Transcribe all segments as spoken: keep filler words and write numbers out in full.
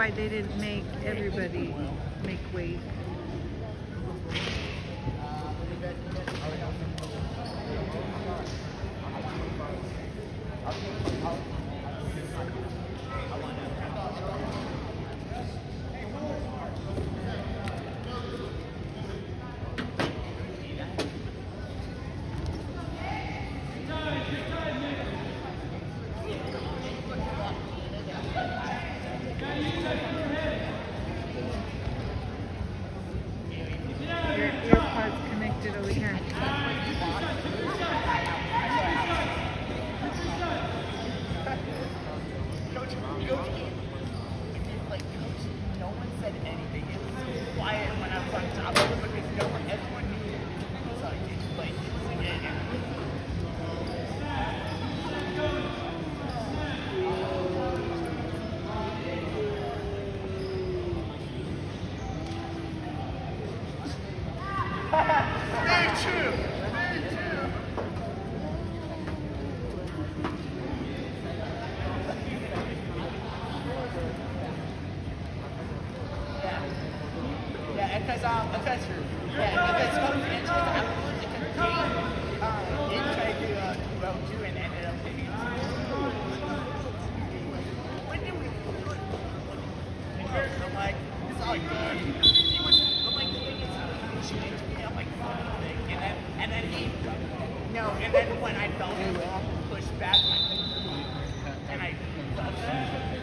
why they didn't make everybody make weight. Because um, because yeah, because Coach Inches afterwards it contained um, it tried to uh, well too and ended up taking it. When did we? I'm like, this is all good. He was, I'm like, the thing is, he was shooting to me. I'm like, thing, and then and then he, no, and then when I felt him push back, I and I felt that.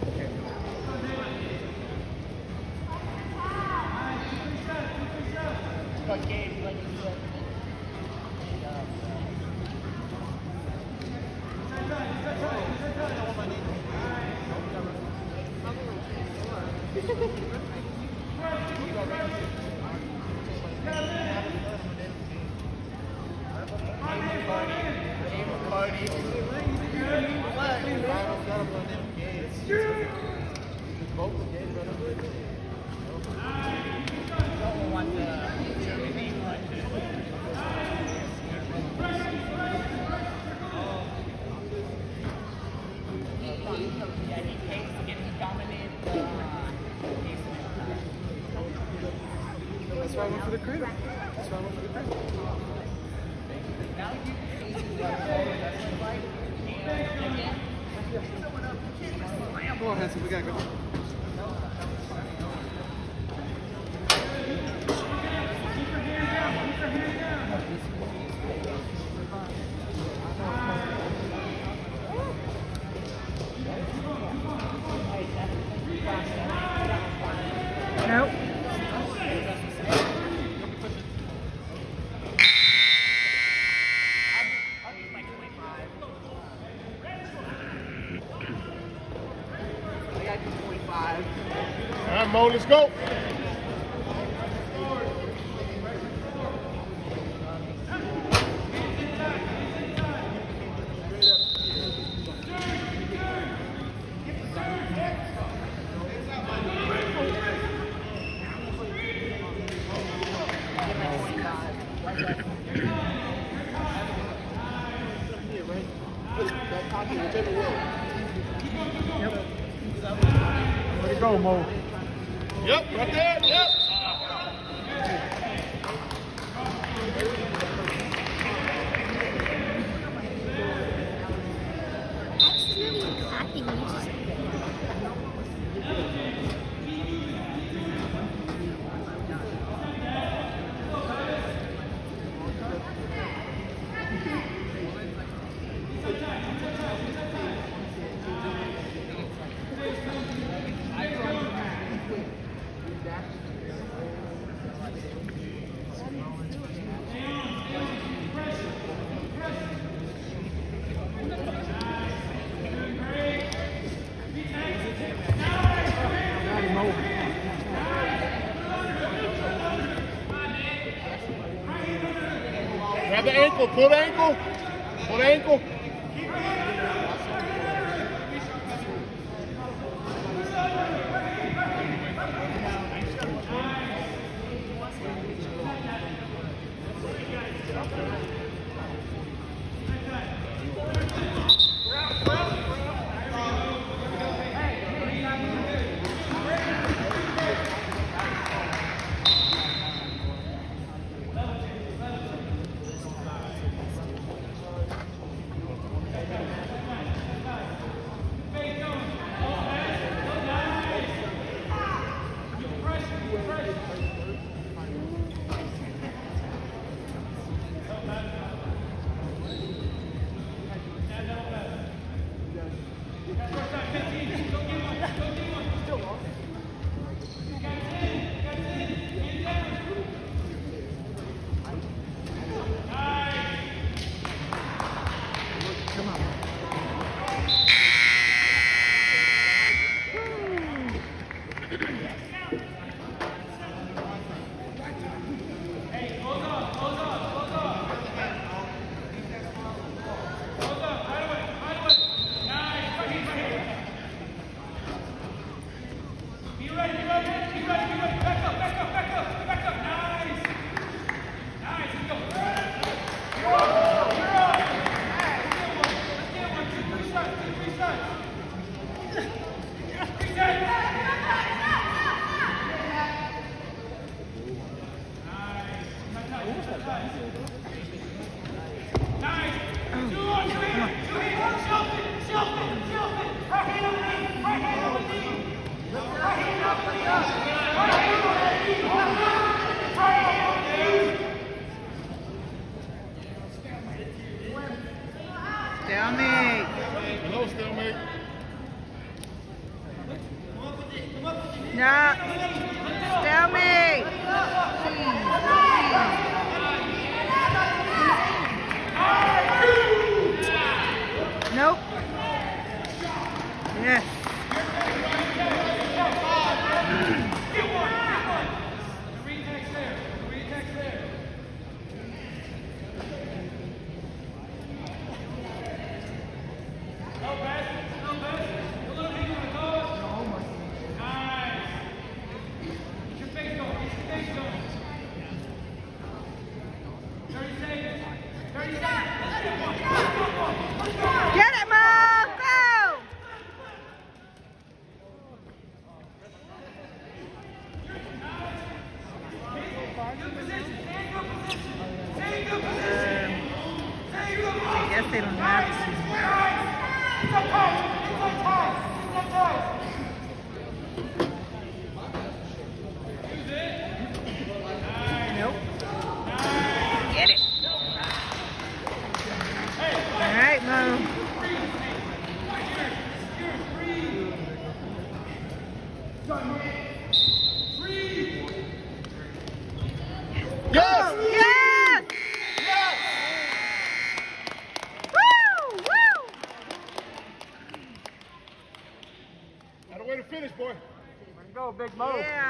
But game, like you said. That's why I went for the credit. That's why I went for the credit. Come on, Hanson, we gotta go. Nope. All right, Mo, let's go. Yep. Way to go, Mo. Yep, right there, yep. Grab the ankle, pull the ankle, pull the ankle. Stalemate. Hello, stalemate. No. Stalemate. Please, please. Nope. Yes. Get it, Mom! Go! Um, I guess they don't have to. Nope. Get it. All right, Mo. Yes! Yes! Yes! Woo! Woo! Got a way to finish, boy. Go, Big Mo. Yeah.